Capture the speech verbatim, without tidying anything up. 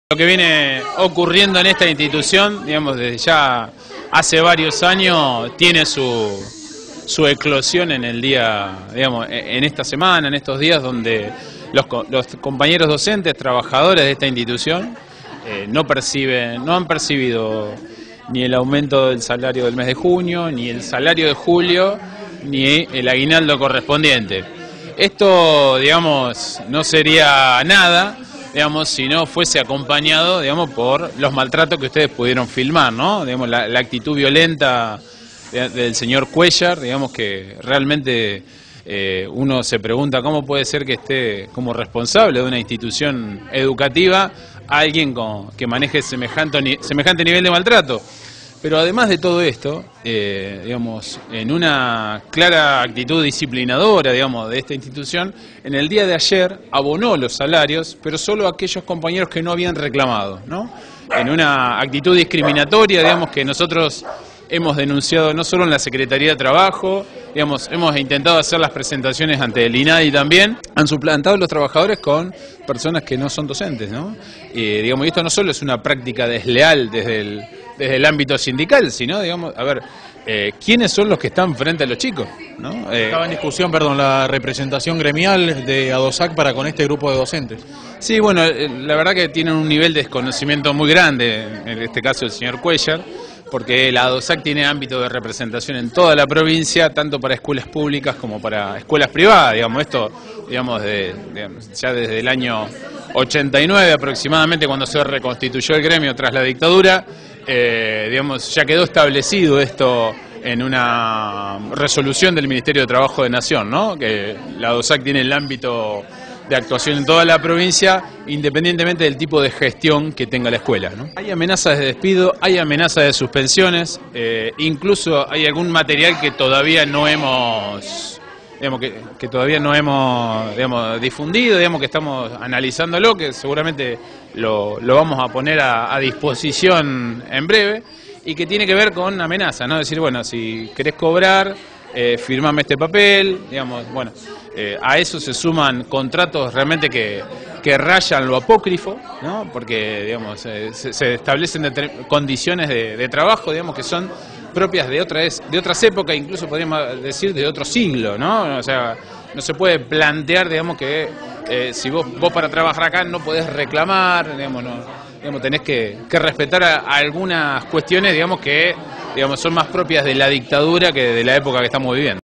Lo que viene ocurriendo en esta institución, digamos, desde ya hace varios años, tiene su, su eclosión en el día, digamos, en esta semana, en estos días donde los, los compañeros docentes, trabajadores de esta institución, eh, no perciben, no han percibido ni el aumento del salario del mes de junio, ni el salario de julio, ni el aguinaldo correspondiente. Esto, digamos, no sería nada, digamos, si no fuese acompañado, digamos, por los maltratos que ustedes pudieron filmar, ¿no? Digamos, la, la actitud violenta de, del señor Cuellar, digamos que realmente eh, uno se pregunta cómo puede ser que esté como responsable de una institución educativa alguien con, que maneje semejante, semejante nivel de maltrato. Pero además de todo esto, eh, digamos, en una clara actitud disciplinadora, digamos, de esta institución, en el día de ayer abonó los salarios, pero solo a aquellos compañeros que no habían reclamado, ¿no? En una actitud discriminatoria, digamos, que nosotros hemos denunciado no solo en la Secretaría de Trabajo, digamos, hemos intentado hacer las presentaciones ante el INADI también, han suplantado a los trabajadores con personas que no son docentes, ¿no? Eh, digamos, y esto no solo es una práctica desleal desde el, desde el ámbito sindical, sino, digamos, a ver, eh, ¿quiénes son los que están frente a los chicos, ¿no? Eh, Estaba en discusión, perdón, la representación gremial de ADOSAC para con este grupo de docentes. Sí, bueno, la verdad que tienen un nivel de desconocimiento muy grande, en este caso el señor Cuellar, porque la ADOSAC tiene ámbito de representación en toda la provincia, tanto para escuelas públicas como para escuelas privadas, digamos, esto, digamos, de, digamos, ya desde el año ochenta y nueve aproximadamente, cuando se reconstituyó el gremio tras la dictadura, eh, digamos, ya quedó establecido esto en una resolución del Ministerio de Trabajo de Nación, ¿no? Que la ADOSAC tiene el ámbito de actuación en toda la provincia, independientemente del tipo de gestión que tenga la escuela, ¿no? Hay amenazas de despido, hay amenazas de suspensiones, eh, incluso hay algún material que todavía no hemos, digamos, que, que todavía no hemos, digamos, difundido, digamos, que estamos analizándolo, que seguramente lo, lo vamos a poner a, a disposición en breve, y que tiene que ver con amenazas, ¿no? Decir, bueno, si querés cobrar, eh, firmame este papel, digamos, bueno. Eh, a eso se suman contratos realmente que, que rayan lo apócrifo, ¿no? Porque, digamos, eh, se, se establecen condiciones de, de trabajo, digamos, que son propias de otras, de otras épocas, incluso podríamos decir de otro siglo, ¿no? O sea, no se puede plantear, digamos, que eh, si vos, vos para trabajar acá no podés reclamar, digamos, no, digamos, tenés que, que respetar a, a algunas cuestiones, digamos, que, digamos, son más propias de la dictadura que de la época que estamos viviendo.